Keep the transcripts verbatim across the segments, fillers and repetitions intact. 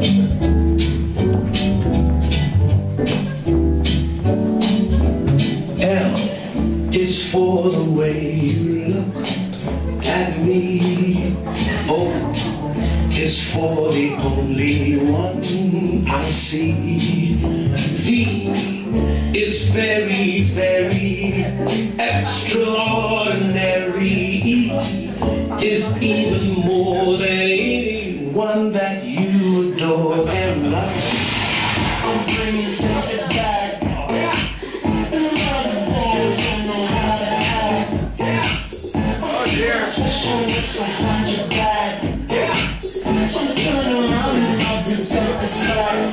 L is for the way you look at me. O is for the only one I see. V is very, very extraordinary. E is even more than anyone that you adore and love. I'm bringing sexy back. The mother boys don't know how to act. That's for sure what's behind your back. So turn around and I'll be back to slack.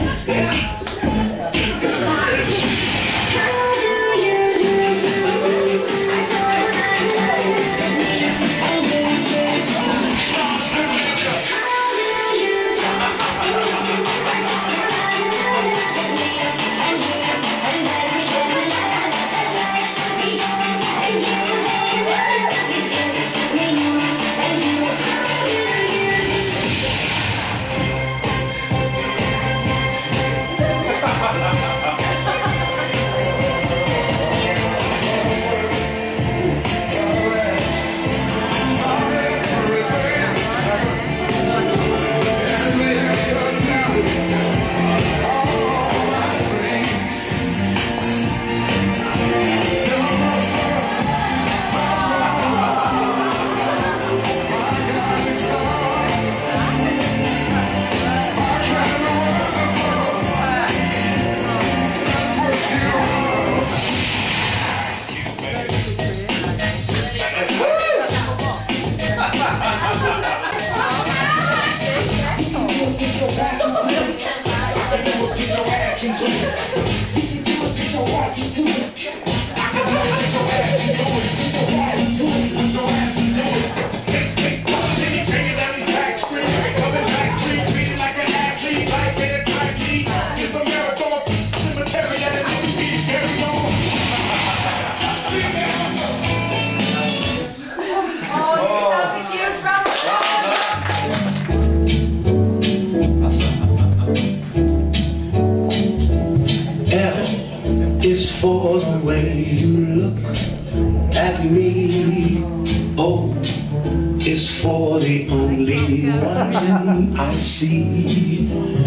For the way you look at me. O is for the only one I see.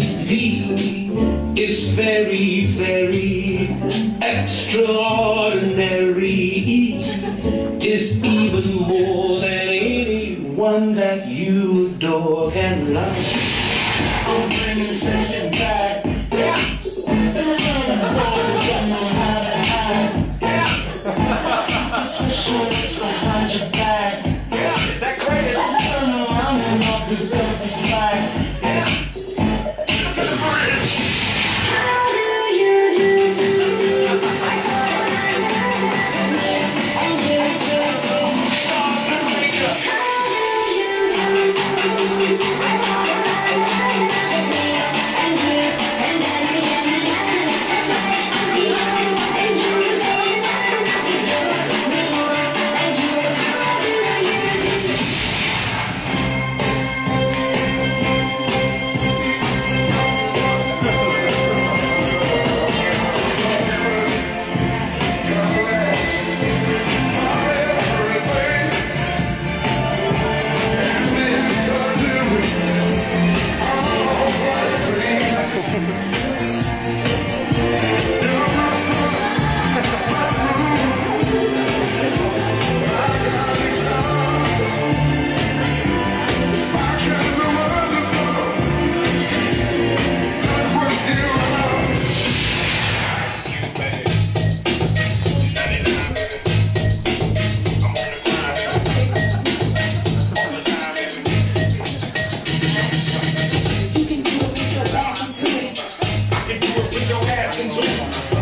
V is very, very extraordinary. E is even more than anyone that you adore and love. I'm bringing sexy back. That's for sure what's behind your back. So turn around and I'll be back to slack. Into it.